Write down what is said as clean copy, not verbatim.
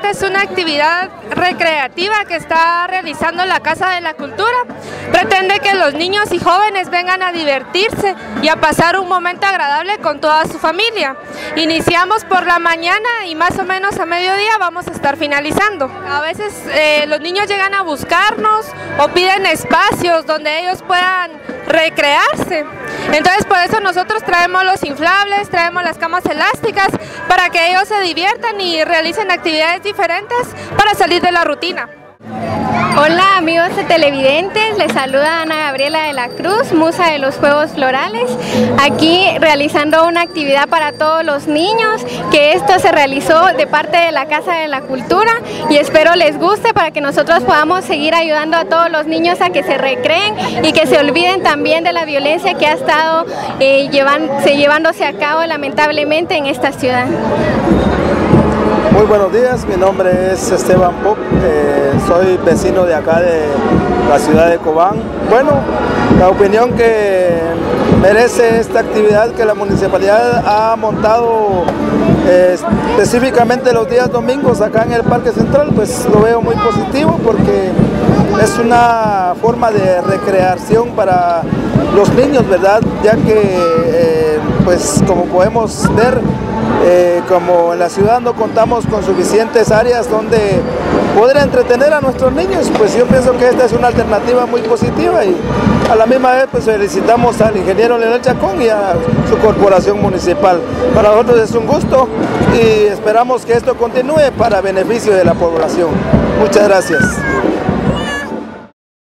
Esta es una actividad recreativa que está realizando la Casa de la Cultura. Pretende que los niños y jóvenes vengan a divertirse y a pasar un momento agradable con toda su familia. Iniciamos por la mañana y más o menos a mediodía vamos a estar finalizando. A veces los niños llegan a buscarnos o piden espacios donde ellos puedan recrearse. Entonces por eso nosotros traemos los inflables, traemos las camas elásticas para que ellos se diviertan y realicen actividades diferentes para salir de la rutina. Hola amigos de televidentes, les saluda Ana Gabriela de la Cruz, musa de los Juegos Florales, aquí realizando una actividad para todos los niños, que esto se realizó de parte de la Casa de la Cultura y espero les guste para que nosotros podamos seguir ayudando a todos los niños a que se recreen y que se olviden también de la violencia que ha estado llevándose a cabo lamentablemente en esta ciudad. Muy buenos días, mi nombre es Esteban Pop, soy vecino de acá de la ciudad de Cobán. Bueno, la opinión que merece esta actividad que la municipalidad ha montado específicamente los días domingos acá en el Parque Central, pues lo veo muy positivo porque es una forma de recreación para los niños, ¿verdad? Ya que pues como podemos ver, como en la ciudad no contamos con suficientes áreas donde poder entretener a nuestros niños, pues yo pienso que esta es una alternativa muy positiva y a la misma vez pues felicitamos al ingeniero Leonel Chacón y a su corporación municipal. Para nosotros es un gusto y esperamos que esto continúe para beneficio de la población. Muchas gracias.